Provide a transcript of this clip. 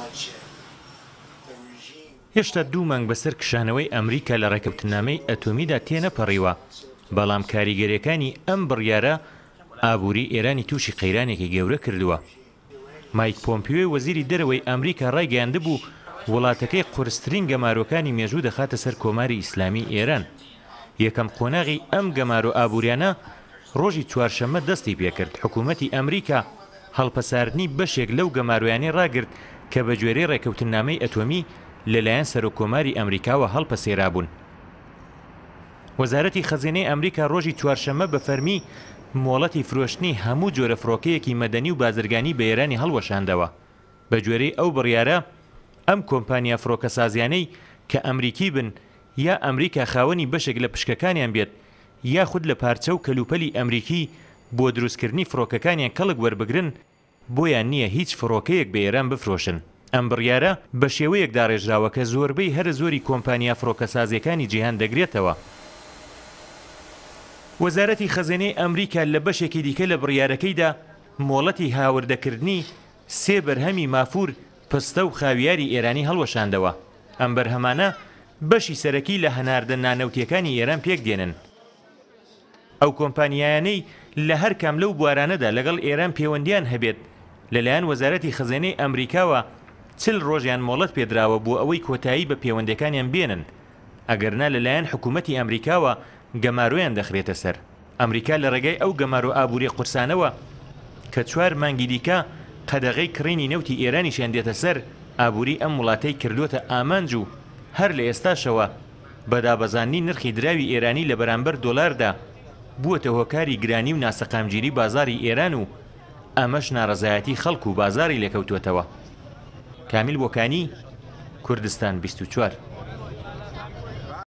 هێشتا 2 مانگ بەسەر کشانەوەی ئەمریکا لە ڕێکەوتنامەی ئەتۆمیدا تێنەپەڕیوە، بەڵام کاریگەریەکانی ئەم بڕیارە ئابووری ئێرانی تووشی قەیرانێکی گەورە کردووە. مایک پۆمپیۆی وەزیری دەرەوەی ئەمریکا ڕایگەیاندبوو وڵاتەکەی قورسترین گەمارۆکانی مێژوو دەخاتە سەر کۆماری ئیسلامی ئێران. یەکەم قۆناغی ئەم گەمارۆ ئابووریانە ڕۆژی چوارشەممە دەستی پێکرد. حکوومەتی ئەمریکا هەڵپەساردنی بەشێک لەو گەمارۆیانەی ڕاگرت کە بە گوێرەی ڕێکەوتنامەی ئەتۆمی لەلایەن سەرۆکۆماری ئەمریکاوە هەڵپەسێرابوون. وەزارەتی خەزینەی ئەمریکا ڕۆژی چوارشەممە بە فەرمی مۆڵەتی فرۆشتنی هەموو جۆرە فڕۆکەیەکی مەدەنی و بازرگانی بە ئێرانی هەڵوەشاندەوە. بە گوێرەی ئەو بڕیارە ئەم کۆمپانیا فڕۆکەسازیانەی کە ئەمریکی بن یا ئەمریکا خاوەنی بەشێک لە پشکەکانیان بێت یاخود لە پارچە و کەلوپەلی ئەمریکی بۆ دروستکردنی فڕۆکەکانیان کەڵک وەربگرن بۆیان نییە هیچ فڕۆکەیەک بە ئێران بفرۆشن. ئەم بڕیارە بە شێوەیەک داڕێژراوە کە زۆربەی هەر زۆری کۆمپانیا فڕۆکەسازیەکانی جیهان دەگرێتەوە. وەزارەتی خەزینەی ئەمریکا لە بەشێکی دیکە لە بڕیارەکەیدا مۆڵەتی هاوردەکردنی 3 بەرهەمی مافور پستە و خاویاری ئێرانی هەڵوەشاندەوە. ئەم بەرهەمانە بەشی سەرەکی لە هەناردە نانەوتیەکانی ئێران پێک دێنن. ئەو کۆمپانیایانەی لە هەر کام لەو بوارانەدا لەگەڵ ئێران پەیوەندیان هەبێت لەلایەن وەزارەتی خەزینەی ئەمریکاوە 40 ڕۆژیان مۆڵەت پێدراوە بۆ ئەوەی کۆتایی بە پەیوەندەکانیان بێنن، ئەگەرنا لەلایەن حکوومەتی ئەمریکاوە گەمارۆیان دەخرێتە سەر. ئەمریکا لە ڕێگەی ئەو گەمارۆ ئابووری قورسانەوە کە 4 مانگی دیکە قەدەغەی کڕینی نەوتی ئێرانیشیان دێتە سەر، ئابووری ئەم وڵاتەی کردوتە ئامانج و هەر لە ئێستاشەوە بەدابەزانی نرخی دراوی ئێرانی لە بەرامبەر دۆلاردا بووەتە هۆکاری گرانی و ناسەقامگیری بازاری ئێران و ئەمەش ناڕەزایەتی خەڵک و بازاری لێکەوتوێتەوە. کامیل بۆکانی، کوردستان 24.